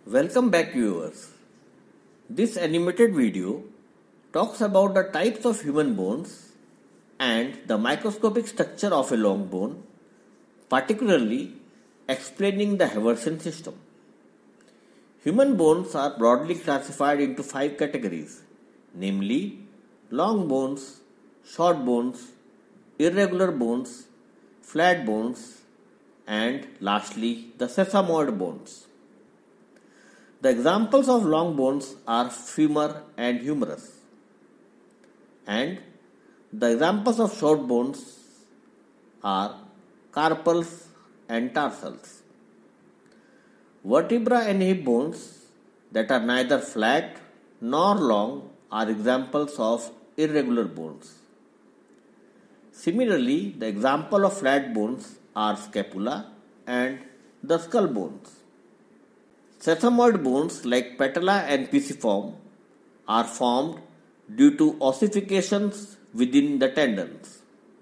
Welcome back viewers. This animated video talks about the types of human bones and the microscopic structure of a long bone, particularly explaining the haversian system. Human bones are broadly classified into 5 categories, namely long bones, short bones, irregular bones, flat bones, and lastly the sesamoid bones. The examples of long bones are femur and humerus, and the examples of short bones are carpals and tarsals. Vertebra and hip bones that are neither flat nor long are examples of irregular bones. Similarly, the example of flat bones are scapula and the skull bones. Sesamoid bones like patella and pisiform are formed due to ossifications within the tendons.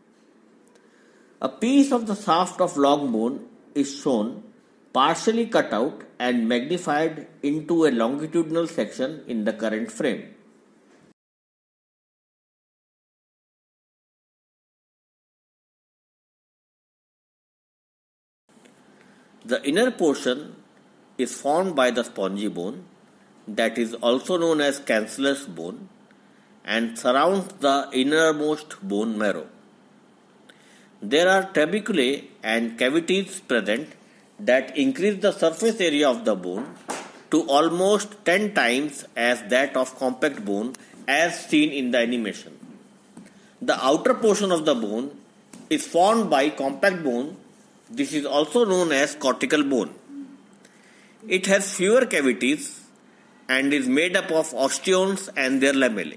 A piece of the shaft of long bone is shown partially cut out and magnified into a longitudinal section in the current frame. The inner portion is formed by the spongy bone, that is also known as cancellous bone, and surrounds the innermost bone marrow. There are trabeculae and cavities present that increase the surface area of the bone to almost 10 times as that of compact bone as seen in the animation. The outer portion of the bone is formed by compact bone. This is also known as cortical bone. It has fewer cavities and is made up of osteons and their lamellae.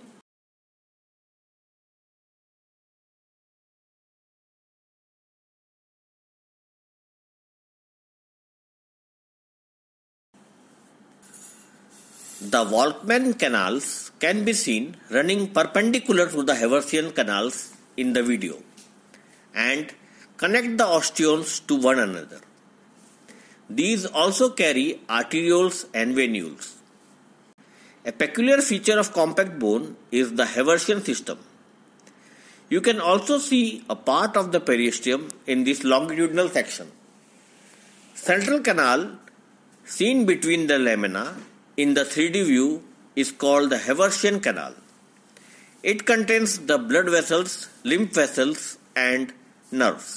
The volkman canals can be seen running perpendicular to the haversian canals in the video and connect the osteons to one another. These also carry arterioles and venules. A peculiar feature of compact bone is the haversian system. You can also see a part of the periosteum in this longitudinal section. Central canal, seen between the lamina in the 3D view, is called the haversian canal. It contains the blood vessels, lymph vessels, and nerves.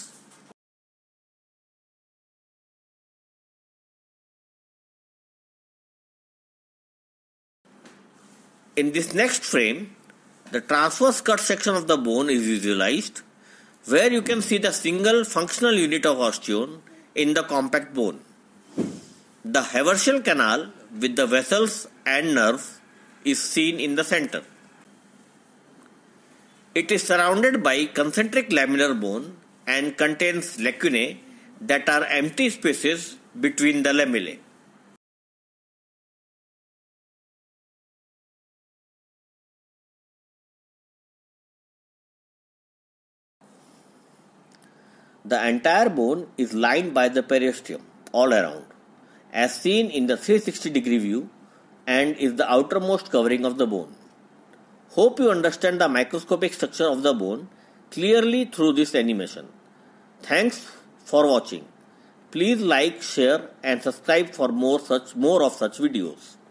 In this next frame, the transverse cut section of the bone is visualized, where you can see the single functional unit of osteon in the compact bone. The haversian canal with the vessels and nerves is seen in the center. It is surrounded by concentric lamellar bone and contains lacunae that are empty spaces between the lamellae. The entire bone is lined by the periosteum all around, as seen in the 360-degree view, and is the outermost covering of the bone. Hope you understand the microscopic structure of the bone clearly through this animation. Thanks for watching. Please like, share and subscribe for more of such videos.